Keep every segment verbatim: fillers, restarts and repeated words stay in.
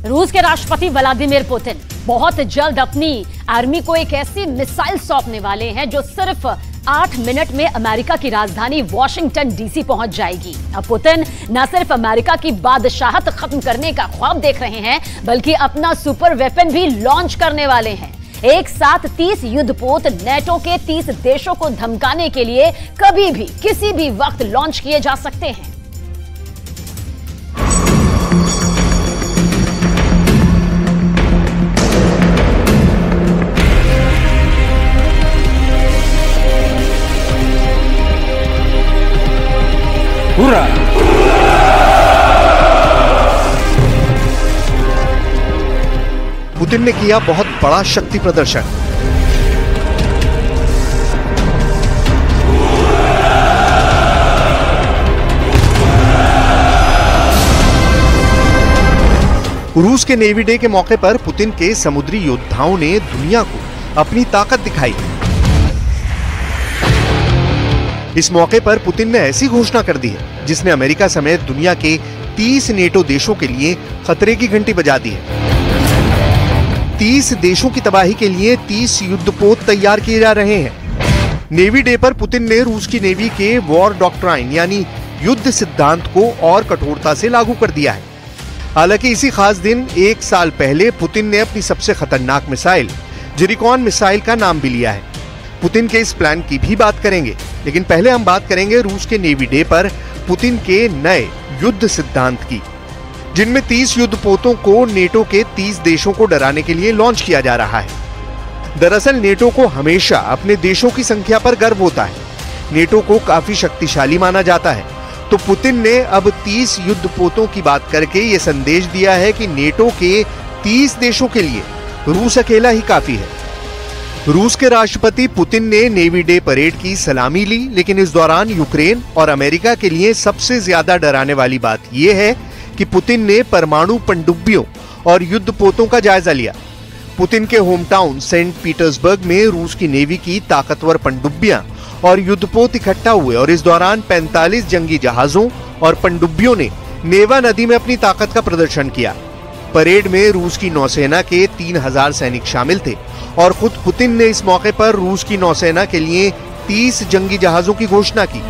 रूस के राष्ट्रपति व्लादिमीर पुतिन बहुत जल्द अपनी आर्मी को एक ऐसी मिसाइल सौंपने वाले हैं जो सिर्फ आठ मिनट में अमेरिका की राजधानी वॉशिंगटन डीसी पहुंच जाएगी। अब पुतिन न सिर्फ अमेरिका की बादशाहत खत्म करने का ख्वाब देख रहे हैं, बल्कि अपना सुपर वेपन भी लॉन्च करने वाले हैं। एक साथ तीस युद्धपोत नेटो के तीस देशों को धमकाने के लिए कभी भी किसी भी वक्त लॉन्च किए जा सकते हैं। पुतिन ने किया बहुत बड़ा शक्ति प्रदर्शन। रूस के नेवी डे के मौके पर पुतिन के समुद्री योद्धाओं ने दुनिया को अपनी ताकत दिखाई। इस मौके पर पुतिन ने ऐसी घोषणा कर दी है जिसने अमेरिका समेत दुनिया के तीस नेटो देशों के लिए खतरे की घंटी बजा दी है। तीस देशों की तबाही के लिए तीस युद्धपोत तैयार किए जा रहे हैं। नेवी डे पर पुतिन ने रूस की नेवी के वॉर डॉक्ट्राइन यानी युद्ध सिद्धांत को और कठोरता से लागू कर दिया है। हालांकि इसी खास दिन एक साल पहले पुतिन ने अपनी सबसे खतरनाक मिसाइल जिरिकॉन मिसाइल का नाम भी लिया है। पुतिन के इस प्लान की भी बात करेंगे, लेकिन पहले हम बात करेंगे रूस के नेवी डे पर पुतिन के नए युद्ध सिद्धांत की, जिनमें तीस युद्धपोतों को नेटो के तीस देशों को डराने के लिए लॉन्च किया जा रहा है। दरअसल नेटो को हमेशा अपने देशों की संख्या पर गर्व होता है। नेटो को काफी शक्तिशाली माना जाता है, तो पुतिन ने अब तीस युद्धपोतों की बात करके ये संदेश दिया है कि नेटो के तीस देशों के लिए रूस अकेला ही काफी है। रूस के राष्ट्रपति पुतिन ने नेवी डे परेड की सलामी ली, लेकिन इस दौरान यूक्रेन और अमेरिका के लिए सबसे ज्यादा डराने वाली बात यह है कि पुतिन ने परमाणु पनडुब्बियों और युद्धपोतों का जायजा लिया। पुतिन के होम टाउन सेंट पीटर्सबर्ग में रूस की नेवी की ताकतवर पनडुब्बियां और युद्धपोत इकट्ठा हुए और इस दौरान पैंतालीस जंगी जहाजों और पनडुब्बियों ने नेवा नदी में अपनी ताकत का प्रदर्शन किया। परेड में रूस की नौसेना के तीन हजार सैनिक शामिल थे और खुद पुतिन ने इस मौके पर रूस की नौसेना के लिए तीस जंगी जहाजों की घोषणा की।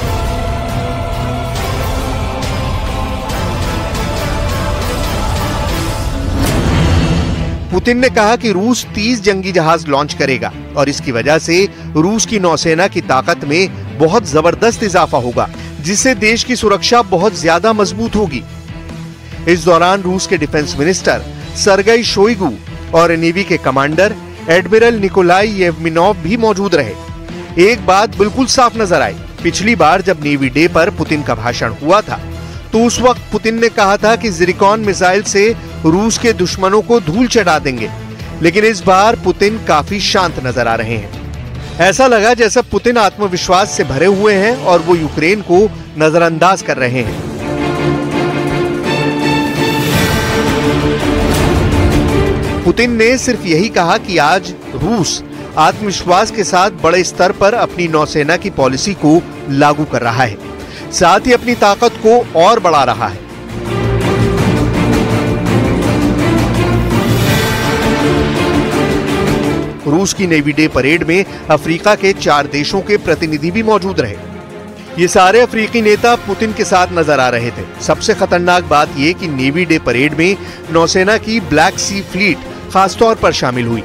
पुतिन ने कहा कि रूस तीस जंगी जहाज लॉन्च करेगा और इसकी वजह से रूस की नौसेना की ताकत में बहुत जबरदस्त इजाफा होगा, जिससे देश की सुरक्षा बहुत ज्यादा मजबूत होगी। इस दौरान रूस के डिफेंस मिनिस्टर सरगई शोइगु और नेवी के कमांडर एडमिरल निकोलाई येवमिनोव भी मौजूद रहे। एक बात बिल्कुल साफ नजर आई, पिछली बार जब नेवी डे पर पुतिन का भाषण हुआ था तो उस वक्त पुतिन ने कहा था कि जिरिकॉन मिसाइल से रूस के दुश्मनों को धूल चढ़ा देंगे, लेकिन इस बार पुतिन काफी शांत नजर आ रहे हैं। ऐसा लगा जैसा पुतिन आत्मविश्वास से भरे हुए हैं और वो यूक्रेन को नजरअंदाज कर रहे हैं। पुतिन ने सिर्फ यही कहा कि आज रूस आत्मविश्वास के साथ बड़े स्तर पर अपनी नौसेना की पॉलिसी को लागू कर रहा है, साथ ही अपनी ताकत को और बढ़ा रहा है। रूस की नेवी डे परेड में अफ्रीका के चार देशों के प्रतिनिधि भी मौजूद रहे। ये सारे अफ्रीकी नेता पुतिन के साथ नजर आ रहे थे। सबसे खतरनाक बात यह कि नेवी डे परेड में नौसेना की ब्लैक सी फ्लीट खासतौर पर शामिल हुई।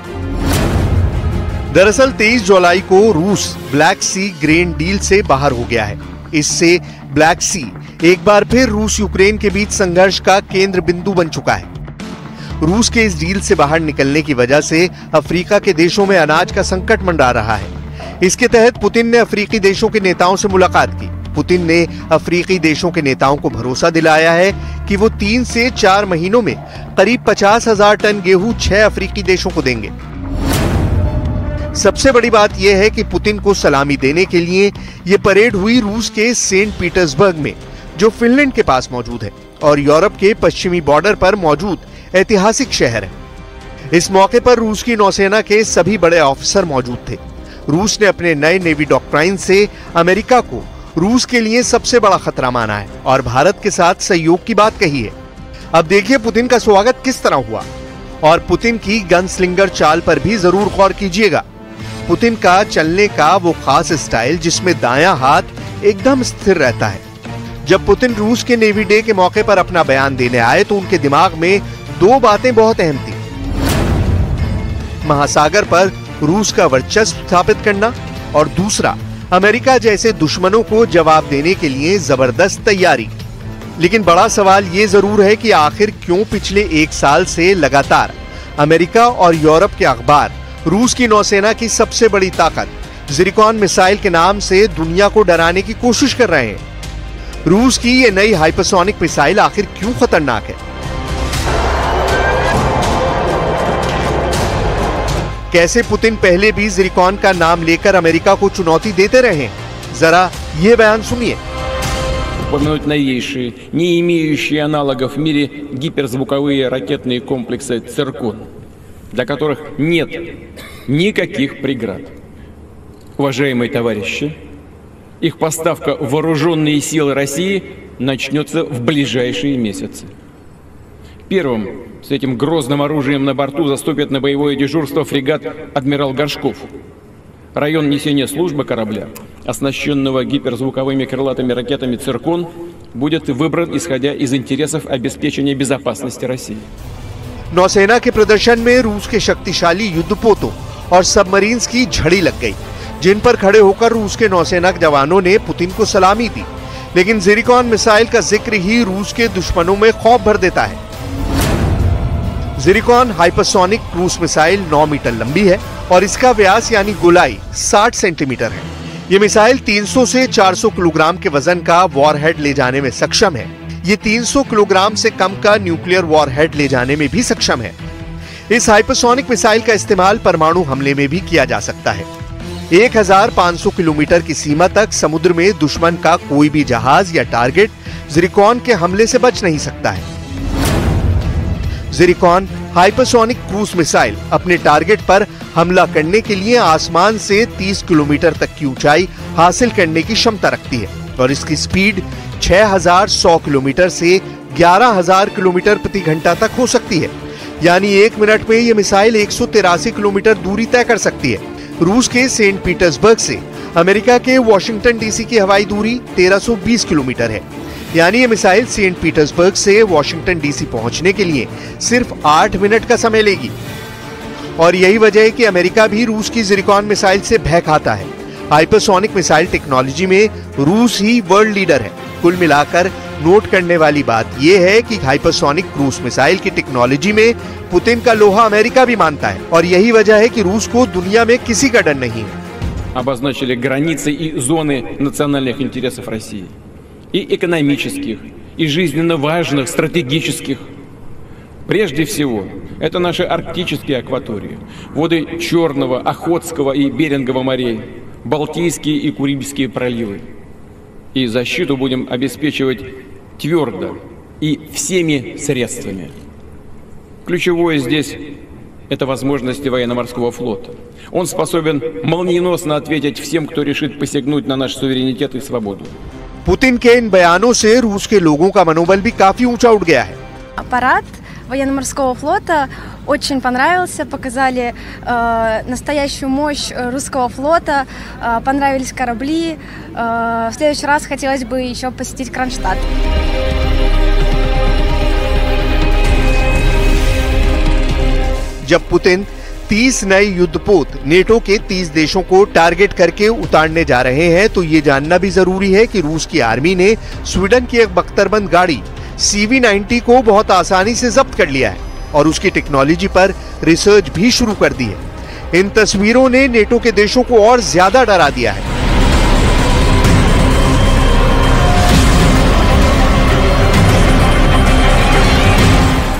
दरअसल तेईस जुलाई को रूस ब्लैक सी ग्रेन डील से बाहर हो गया है। इससे ब्लैक सी एक बार फिर रूस यूक्रेन के बीच संघर्ष का केंद्र बिंदु बन चुका है। रूस के इस डील से बाहर निकलने की वजह से अफ्रीका के देशों में अनाज का संकट मंडरा रहा है। इसके तहत पुतिन ने अफ्रीकी देशों के नेताओं से मुलाकात की। पुतिन ने अफ्रीकी देशों के नेताओं को भरोसा दिलाया है कि वो तीन से चार महीनों में करीब पचास हजार टन गेहूं छह अफ्रीकी देशों को देंगे। सबसे बड़ी बात यह है कि पुतिन को सलामी देने के लिए यह परेड हुई रूस के सेंट पीटर्सबर्ग में, जो फिनलैंड के पास मौजूद है और यूरोप के पश्चिमी बॉर्डर पर मौजूद ऐतिहासिक शहर है। इस मौके पर रूस की नौसेना के सभी बड़े ऑफिसर मौजूद थे। रूस ने अपने नए नेवी डॉक्ट्राइन से अमेरिका को रूस के लिए सबसे बड़ा खतरा माना है और भारत के साथ सहयोग की बात कही है। अब देखिए पुतिन का स्वागत किस तरह हुआ, और पुतिन की गनस्लिंगर चाल पर भी जरूर गौर कीजिएगा। पुतिन का चलने का वो खास स्टाइल जिसमें दायां हाथ एकदम स्थिर रहता है। जब पुतिन रूस के नेवी डे के मौके पर अपना बयान देने आए तो उनके दिमाग में दो बातें बहुत अहम थी। महासागर पर रूस का वर्चस्व स्थापित करना और दूसरा अमेरिका जैसे दुश्मनों को जवाब देने के लिए जबरदस्त तैयारी। लेकिन बड़ा सवाल ये जरूर है कि आखिर क्यों पिछले एक साल से लगातार अमेरिका और यूरोप के अखबार रूस की नौसेना की सबसे बड़ी ताकत ज़िरकॉन मिसाइल के नाम से दुनिया को डराने की कोशिश कर रहे हैं। रूस की ये नई हाइपरसोनिक मिसाइल आखिर क्यों खतरनाक है? कैसे पुतिन पहले भी ज़िरकॉन का नाम लेकर अमेरिका को चुनौती देते रहे? जरा ये बयान सुनिए। Упомянуть новейшие, не имеющие аналогов в мире гиперзвуковые ракетные комплексы «Циркон», для которых нет никаких преград. Уважаемые товарищи, их поставка в вооруженные силы России начнется в ближайшие месяцы. Первым с этим грозным оружием на борту заступит на боевое дежурство фрегат «Адмирал Горшков». Район несения службы корабля, оснащенного гиперзвуковыми крылатыми ракетами «Циркон», будет выбран исходя из интересов обеспечения безопасности России. नौसेना के प्रदर्शन में रूस के शक्तिशाली युद्धपोतों और सबमरीन्स की झड़ी लग गई, जिन पर खड़े होकर रूस के नौसेना के जवानों ने पुतिन को सलामी दी। लेकिन ज़िरकॉन मिसाइल का जिक्र ही रूस के दुश्मनों में खौफ भर देता है। ज़िरकॉन हाइपरसोनिक क्रूज मिसाइल नौ मीटर लंबी है और इसका व्यास यानी गोलाई साठ सेंटीमीटर है। ये मिसाइल तीन सौ से चार सौ किलोग्राम के वजन का वॉरहेड ले जाने में सक्षम है। ये तीन सौ किलोग्राम से कम का न्यूक्लियर वॉरहेड ले जाने में भी सक्षम है। इस हाइपरसोनिक मिसाइल का इस्तेमाल परमाणु हमले में भी किया जा सकता है। एक हज़ार पाँच सौ किलोमीटर की सीमा तक समुद्र में दुश्मन का कोई भी जहाज या टारगेट ज़िरकॉन के हमले से बच नहीं सकता है। ज़िरकॉन हाइपरसोनिक क्रूज मिसाइल अपने टारगेट पर हमला करने के लिए आसमान से तीस किलोमीटर तक की ऊंचाई हासिल करने की क्षमता रखती है और इसकी स्पीड छह हज़ार सौ किलोमीटर से ग्यारह हज़ार किलोमीटर प्रति घंटा तक हो सकती है। यानी एक मिनट में यह मिसाइल एक सौ तिरासी किलोमीटर दूरी तय कर सकती है। रूस के सेंट पीटर्सबर्ग से अमेरिका के वॉशिंगटन डीसी की हवाई दूरी तेरह सौ बीस किलोमीटर है। यानी ये मिसाइल सेंट पीटर्सबर्ग से वॉशिंगटन डीसी पहुंचने के लिए सिर्फ आठ मिनट का समय लेगी। और यही वजह है कि अमेरिका भी रूस की ज़िरकॉन मिसाइल से भय खाता है। हाइपरसोनिक मिसाइल टेक्नोलॉजी में रूस ही वर्ल्ड लीडर है। कुल मिलाकर नोट करने वाली बात यह है कि हाइपरसोनिक क्रूज मिसाइल की टेक्नोलॉजी में पुतिन का लोहा अमेरिका भी मानता है और यही वजह है कि रूस को दुनिया में किसी का डर नहीं है। Обозначили границы и зоны национальных интересов России. И экономических, и жизненно важных, стратегических. Прежде всего, это наши арктические акватории, воды Черного, Охотского и Берингового морей, Балтийские и Курильские проливы. И защиту будем обеспечивать твердо и всеми средствами. Ключевое здесь – это возможности военно-морского флота. Он способен молниеносно ответить всем, кто решит посягнуть на наш суверенитет и свободу. पुतिन के इन बयानों से रूस के लोगों का मनोबल भी काफी ऊंचा उठ गया है। Аппарат военно-морского флота очень понравился, показали э, настоящую мощь русского флота, э, понравились корабли. Э, в следующий раз хотелось бы еще посетить Кронштадт. जब पुतिन तीस नए युद्धपोत नेटो के तीस देशों को टारगेट करके उतारने जा रहे हैं तो ये जानना भी जरूरी है कि रूस की आर्मी ने स्वीडन की एक बख्तरबंद गाड़ी सी वी नाइंटी को बहुत आसानी से जब्त कर लिया है और उसकी टेक्नोलॉजी पर रिसर्च भी शुरू कर दी है। इन तस्वीरों ने नेटो के देशों को और ज्यादा डरा दिया है।